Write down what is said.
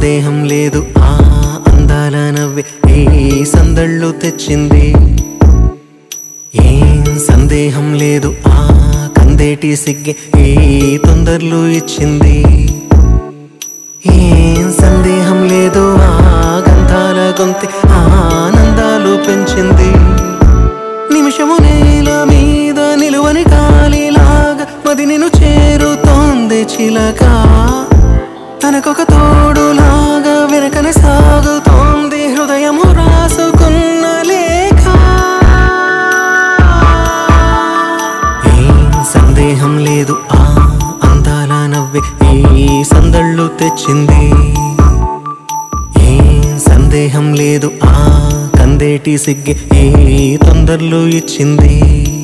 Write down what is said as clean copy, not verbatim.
సందేహం లేదు ఆ అందాల నవ్వే ఈ సందళ్ళు తెచ్చింది ఏం సందేహం లేదు ఆ కందేటి సిగ్గే ఈ తొందరలు ఇచ్చింది ఏం సందేహం లేదు ఆ గంధాల గొంతె ఆనందాలు పెంచింది నిమిషము నేల మీద నిలువని గాలిలాగా మది నిన్ను చేరుతోంది చిలక తనకొక తోడులాగా వెనకనే సాగుతోంది హృదయము రాసుకున్న లేఖ ఏం సందేహం లేదు ఆ అందాల నవ్వే ఈ సందళ్ళు తెచ్చింది ఏం సందేహం లేదు ఆ కందేటి సిగ్గే ఈ తొందరలు ఇచ్చింది